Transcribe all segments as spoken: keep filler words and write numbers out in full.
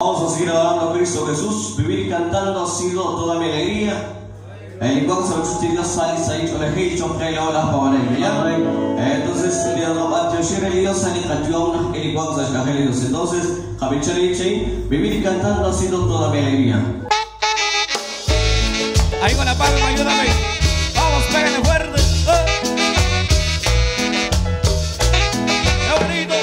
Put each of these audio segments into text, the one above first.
Vamos a seguir adorando a Cristo Jesús. Vivir cantando ha sido toda mi alegría. Entonces, vivir cantando ha sido toda mi alegría. Ahí con la palma, ayúdame. Vamos, pégale fuerte. ¡Qué bonito!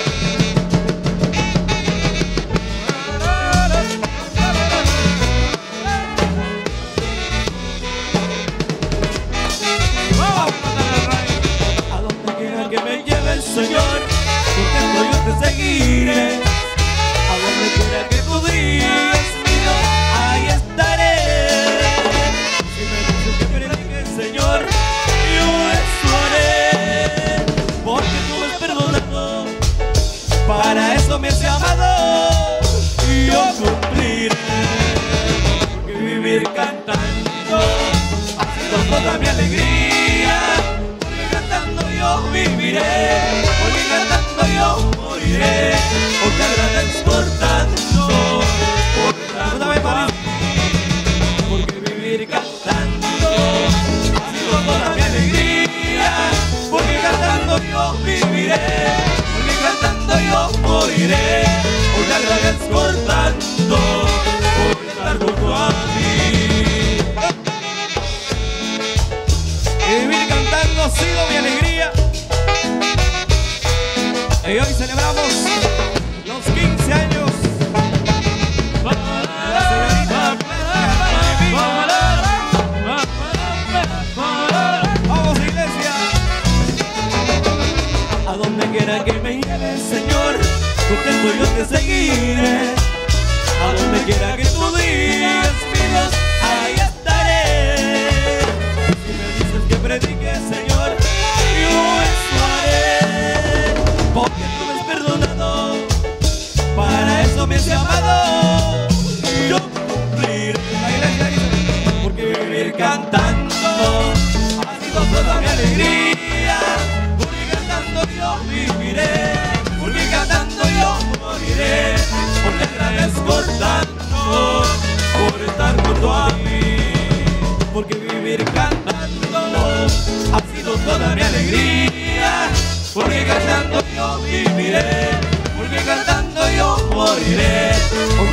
A donde quiera que me lleve el Señor, contento yo te seguiré. A donde quiera que tú digas, mío, ahí estaré. Si me dices que predique el Señor, yo eso haré. Porque tú me has perdonado, para eso me has llamado, y yo cumpliré. Porque vivir cantando ha sido toda mi alegría. Porque cantando yo viviré, porque cantando yo moriré. Porque agradezco por tanto, por tanto, porque vivir cantando ha sido toda mi alegría. Porque cantando yo viviré, porque cantando yo moriré. Porque agradezco por tanto, por estar junto a ti. Y vivir cantando ha sido mi alegría. Y hoy celebramos los quince años. Vamos, iglesia. A donde quiera que me lleve el Señor, contento yo te seguiré. A donde quiera que tú digas, mi Dios, ahí estaré. Si me dices que predique, Señor, yo eso haré. Porque tú me has perdonado, para eso me has llamado, y yo cumpliré. La iglesia dice, porque vivir cantando ha sido toda mi alegría. Porque cantando yo viviré, porque cantando yo moriré. Porque agradezco tanto por estar junto a mí. Porque vivir cantando ha sido toda mi alegría. Porque cantando yo viviré, porque cantando yo moriré.